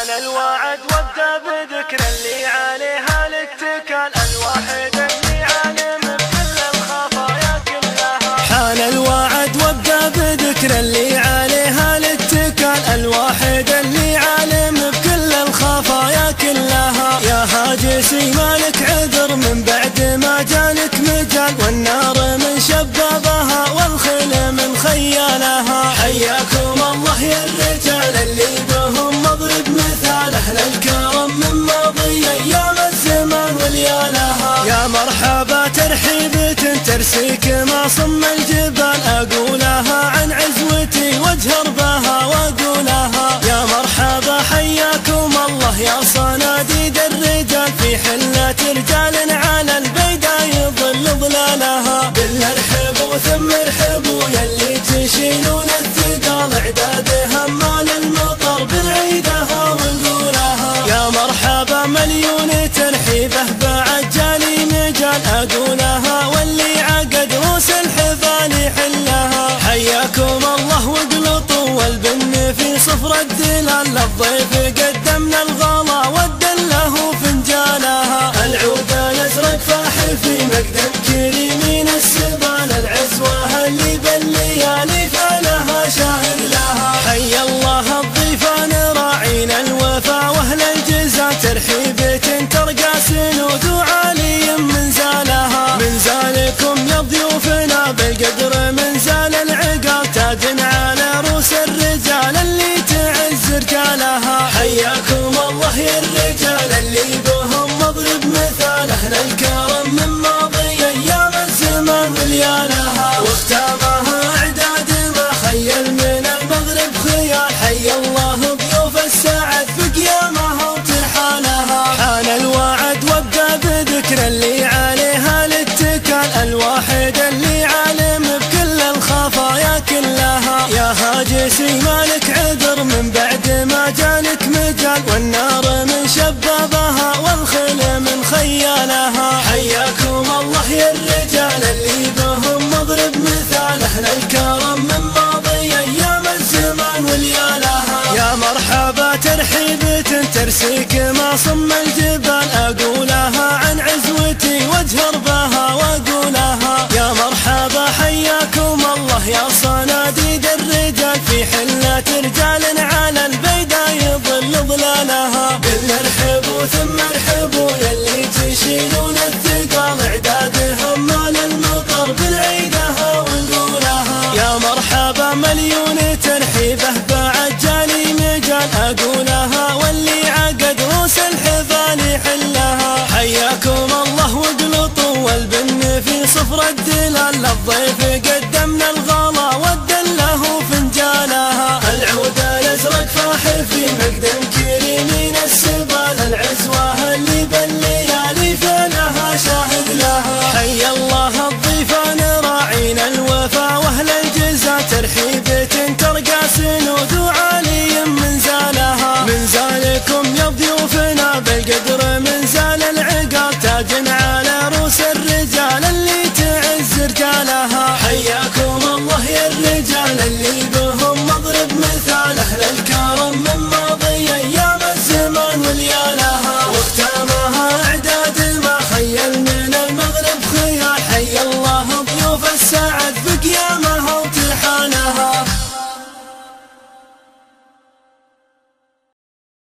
حان الوعد وابدأ بذكر اللي عليها الاتكال، الواحد اللي عالم بكل الخفايا كلها. حان الوعد وابدأ بذكر اللي عليها الاتكال، الواحد اللي عالم بكل الخفايا كلها. يا هاجسي مالك عذر من بعد ما جالك مجال، والنار من شبابها والخيل من خيالها. حياكم الله يا الرجال اللي بهم مضرب مثال، أهل الكرم من ماضي أيام الزمان وليالها. يا مرحبا ترحيبة ترسيك ما صم الجبال، أقولها عن عزوتي واجهر بها وأقولها. يا مرحبا حياكم الله يا صناديد الرجال، في حلة رجال على البيدا يظل ظلالها. بالله ارحبوا ثم ارحبوا يلي تشيلون الثقال، اعداد همال المطر بالعيدها ونقولها. يا مرحبا مليون ترحيبه بعد جالي مجال، اقولها واللي عقد روس الحفال يحلها. حياكم الله واقلطوا والبن في صفر الدلال، للضيف قدمنا الغلا والدله فنجالها. العود الازرق فاح في مقدم كريمين السبال، العزوه اللي بالليالي فالها شاهد لها. حي الله الضيفان راعين الوفا واهل الجزا، ترحيبة ترقى سنود وعالي من زالها. من زالكم يا ضيوفنا بالقدر من زال العقال، تاج على روس الرجال اللي تعز رجالها. حياكم الله يا الرجال اللي بهم مضرب مثال، اهل الكرم من ماضي ايام الزمان وليالها. واختامها اعداد ما خيل من المغرب خيال، حي الله ضيوف السعد في قيامها وترحالها. حان الوعد وابدأ بذكر اللي عليها الاتكال، الواحد اللي عالم بكل الخفايا كلها. يا هاجسي مالك عذر من بعد ما جالك مجال، والنار من شبابها والخيل من خيالها. حياكم الله يا الرجال اللي بهم مضرب مثال، اهل الكرم من ماضي ايام الزمان وليالها. يا مرحبا ترحيبة ترسيك ما صم الجبال، اقولها عن عزوتي واجهر بها واقولها. يا مرحبا حياكم الله يا صناديد الرجال، في حلة رجال على البيدا يظل ظلالها. بالله ارحبوا ثم ارحبوا يلي تشيلون الثقال، اعداد همال المطر بالعيدها ونقولها. يا مرحبا مليون ترحيبه بعد جالي مجال، اقولها واللي عقد روس الحفال يحلها. حياكم الله واقلطوا والبن في صفر الدلال، للضيف قدمنا الغلا والدله فنجالها. العود الازرق فاح في مقدم كريمين السبال، العزوه